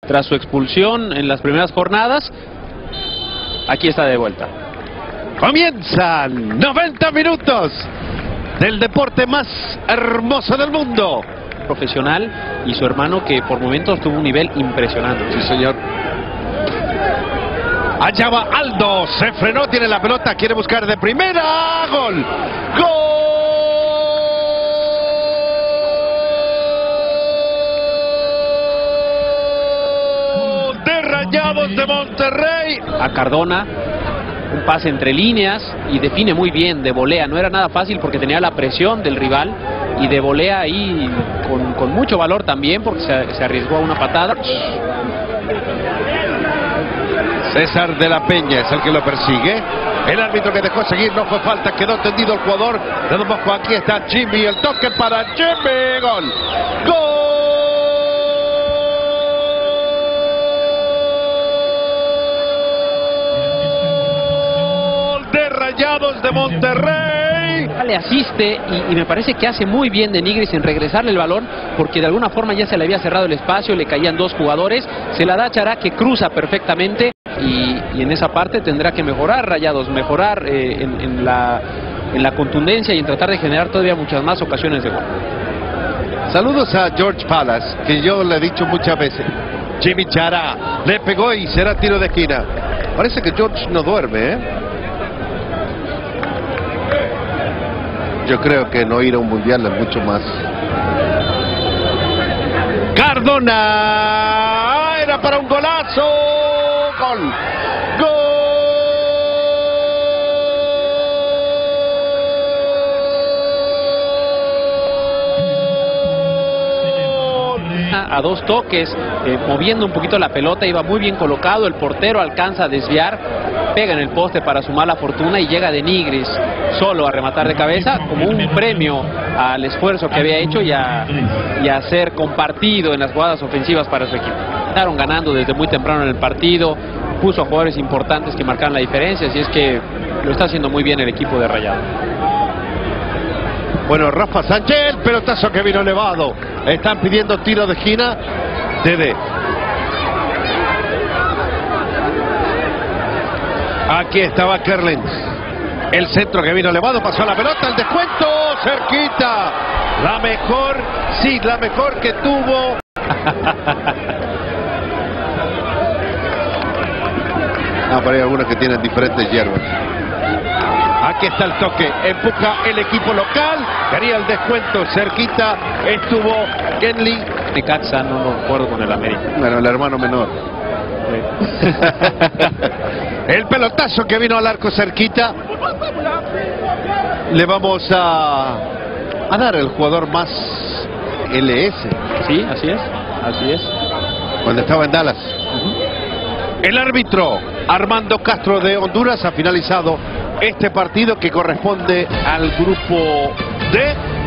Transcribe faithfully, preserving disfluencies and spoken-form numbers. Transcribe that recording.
tras su expulsión en las primeras jornadas. Aquí está de vuelta. Comienzan noventa minutos del deporte más hermoso del mundo. Profesional y su hermano, que por momentos tuvo un nivel impresionante. Sí, señor. Allá va Aldo, se frenó, tiene la pelota, quiere buscar de primera. Gol. Gol de Rayados de Monterrey. A Cardona, un pase entre líneas y define muy bien de volea. No era nada fácil porque tenía la presión del rival, y de volea ahí con, con mucho valor también, porque se, se arriesgó a una patada. César de la Peña es el que lo persigue. El árbitro que dejó seguir, no fue falta, quedó tendido el jugador. De nuevo aquí está Jimmy, el toque para Jimmy. Gol. Gol de Rayados de Monterrey. Le asiste y, y me parece que hace muy bien de Nigris en regresarle el balón, porque de alguna forma ya se le había cerrado el espacio, le caían dos jugadores, se la da a Chará, que cruza perfectamente, y, y en esa parte tendrá que mejorar Rayados, mejorar eh, en, en, la, en la contundencia y en tratar de generar todavía muchas más ocasiones de gol. Saludos a George Palace, que yo le he dicho muchas veces. Jimmy Chará le pegó y será tiro de esquina. Parece que George no duerme, ¿eh? Yo creo que no ir a un mundial es mucho más. Cardona, era para un golazo. Gol. Gol. A dos toques, eh, moviendo un poquito la pelota, iba muy bien colocado, el portero alcanza a desviar, pega en el poste para su mala fortuna y llega de Nigris solo a rematar de cabeza, como un premio al esfuerzo que había hecho y a, y a ser compartido en las jugadas ofensivas para su equipo. Estaron ganando desde muy temprano en el partido, puso a jugadores importantes que marcaron la diferencia, así es que lo está haciendo muy bien el equipo de Rayados. Bueno, Rafa Sánchez, el pelotazo que vino elevado. Están pidiendo tiro de esquina. Dede. Aquí estaba Kerlens. El centro que vino elevado, pasó a la pelota, el descuento, cerquita. La mejor, sí, la mejor que tuvo. No, pero hay algunos que tienen diferentes hierbas. Aquí está el toque, empuja el equipo local, quería el descuento, cerquita estuvo Kenley. Necaxa, no lo recuerdo con el América. Bueno, el hermano menor. Sí. El pelotazo que vino al arco cerquita. Le vamos a, a dar el jugador más L S. Sí, así es, así es. Cuando estaba en Dallas. Uh-huh. El árbitro Armando Castro de Honduras ha finalizado este partido que corresponde al grupo D.